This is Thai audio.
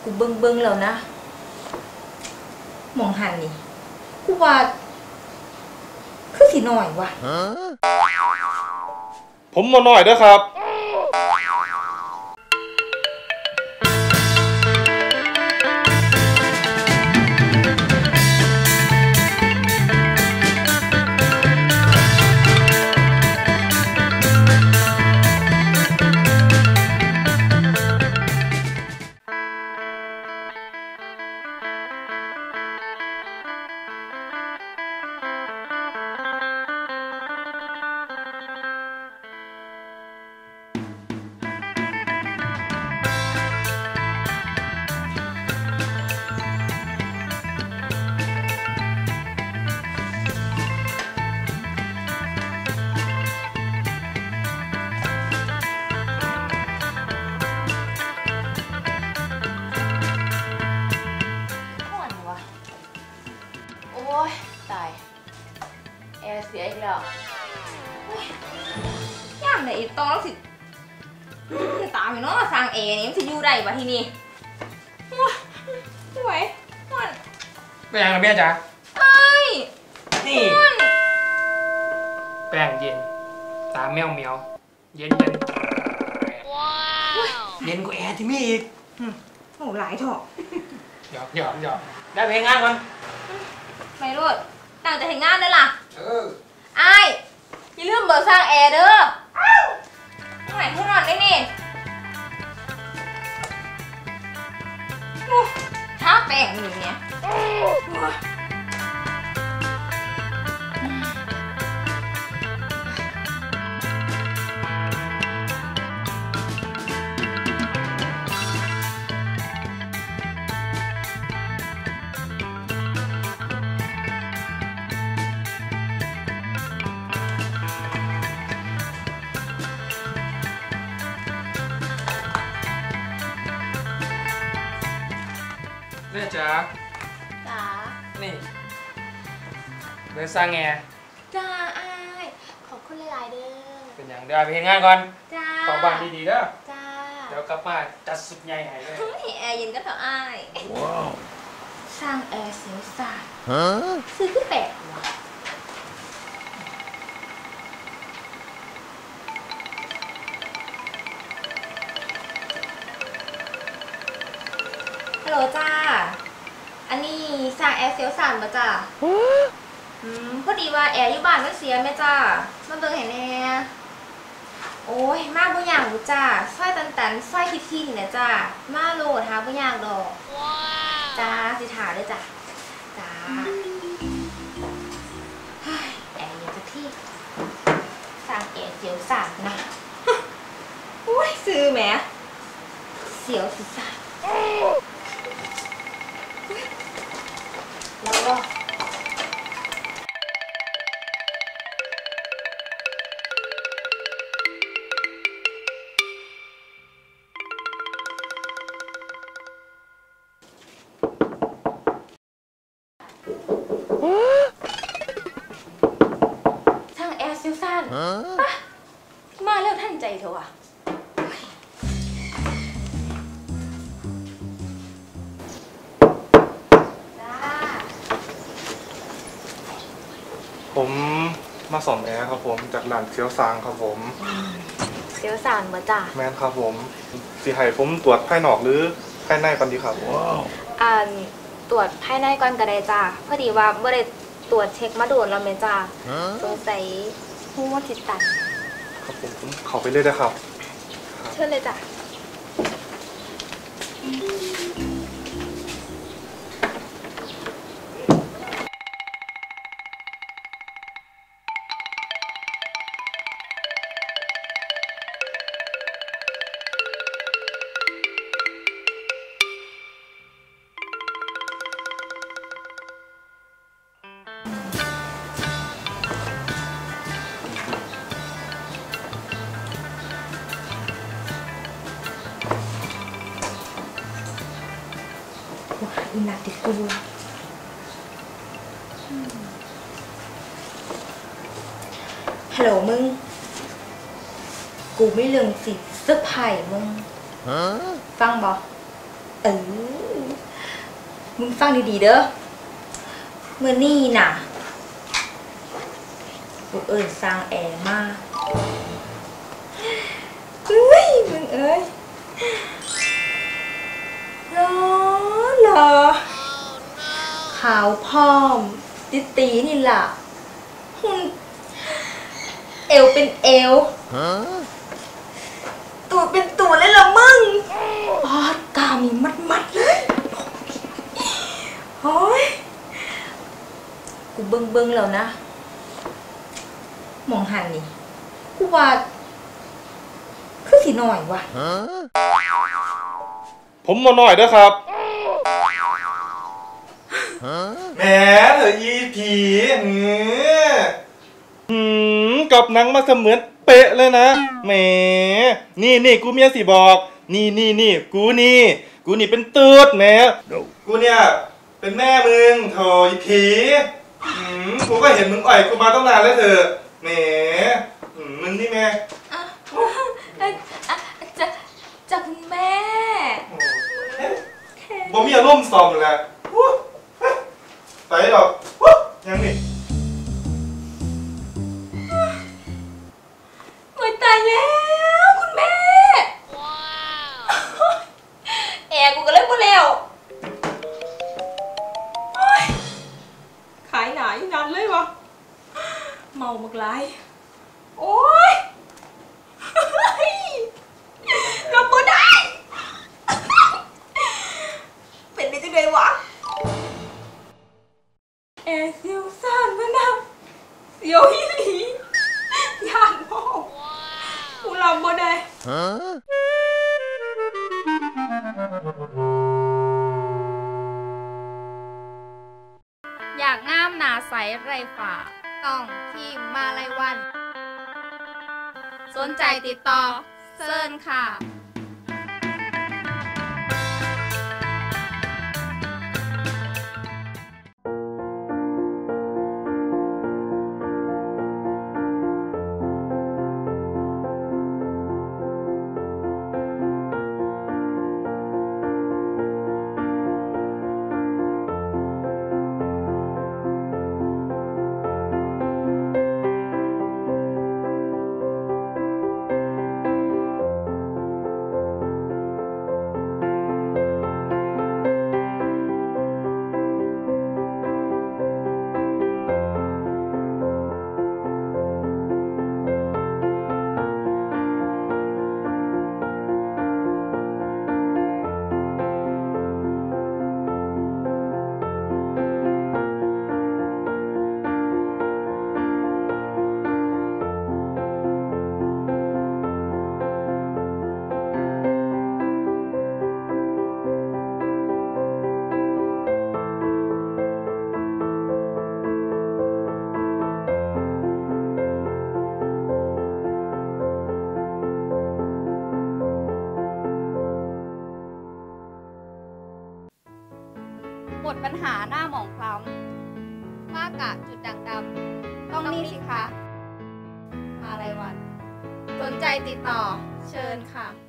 กูเบิ่งแล้วนะมองหันนี่กูว่าคือสิหน่อยวะผมมาหน่อยด้วยครับตายแอร์เสียอีกแล้วย่ามไหนอีกต้องแล้วสิตามอยู่เนาะสร้างแอร์นี่มันจะอยู่ได้ปะทีนี้ไม่ไหวมันแป้งนะแม่จ๋าไอ้นี่แป้งเย็นตาแมวเมียวเย็นว้าวเย็นกว่าแอร์ที่มีอีกโหหลายเถอะหยอกได้เพลงงานก่อนไม่รู้ตั้งแต่เห็นงานได้ล่ะไอ้อย่าลืมเบอร์สร้างแอร์เด้อหายผู้นอนได้นี่ท้าแป้งอยู่เนี่ยแม่จ๋านี่เบอร์สร้างแอร์จ้าไอ้ขอบคุณหลายๆเด้อเป็นอย่างเดียวไปเห็นงานก่อนจ้าขอบ้านดีๆเด้อจ้าเดี๋ยวกลับมาจัดสุดใหญ่ให้เลยแอร์เย็นก็เถอะไอ้ว้าวสร้างแอร์เสียวสายซื้อขึ้นแปลกว่ะฮัลโหลจ้าอันนี้สร้างแอร์เซลสันมาจ้าพอดีว่าแอร์อยู่บ้านมันเสียไหมจ้ามาเบิ่งเห็นแน่โอ้ยมาบุญอย่างบุจ้าสร้อยตันสร้อยทีนี่นะจ้ามาโหลดหาบุญอย่างดอกจ้าสิถาด้วยจ้าจ้าแอร์ยังจะที่สร้างแอร์เซลสันนะอุ้ยซื้อแหมเสียวสิจ้าแล้วก็ช่างแอร์ซิลซันปะมาแล้วท่านใจเถอะว่ะผมมาสอนแอร์ครับผมจากร้านเซียวซางครับผมเซียวซานมาจ้าแม่นครับผมสิให้ผมตรวจภายนอกหรือภายในก่อนดีครับว้าวตรวจภายในก่อนก็ได้จ้าพอดีว่าไม่ได้ตรวจเช็คมาโดนแล้วแม่จ้าสงสัยหัวจิตตันครับผมเข้าไปเลยนะครับเชิญเลยจ้าอีนักติดกูฮัลโหลมึงกูไม่เรื่องสิเซอร์ไพรส์มึงฟังบอกมึงฟังดีๆเด้อมื้อนี้น่ะกูเอิ้นสร้างแอร์มาเฮ้ยมึงเอ้ยรอขาวพร้อมตีนี่ล่ะหุ่นเอวเป็นเอวตูดเป็นตูดเลยเหรอมึงอ๋อกามีมัดเลยโอ้ยกูเบิ่งแล้วนะมองหันนี่กูว่าคือสิหน่อยว่ะผมมาหน่อยด้วยครับแหมเหรออีผีกับหนังมาเสมือนเป๊ะเลยนะแหมนี่กูเมียสิบอกนี่กูนี่เป็นตืดแหมกูเนี่ยเป็นแม่มึงโถอีผีกูก็เห็นมึงอ่อยกูมาตั้งนานแล้วเถอะแหมมึงนี่แม่จะคุณแม่บ่มีอารมณ์ซ่อมแหละไปหรอกยังนี่โอ๊ยตายแล้วคุณแม่แอร์กูก็เล่นหมดแล้วขายหนาอยู่นานเลยวะเมามากไรโอ๊ยรับบ่ได้เป็นไปจังไงวะแอร์เซียวซ่านมานำเสียวอีหลีย่านพ่อกูรับบ่ได้อยากงามหนาใสไรฝ่าต้องครีมมาลัยวัน สนใจติดต่อเซิร์นค่ะหมดปัญหาหน้าหมองคล้ำฝ้ากระจุดด่างดำต้องนี่สิคะมาลัยวัน สนใจติดต่อเชิญค่ะ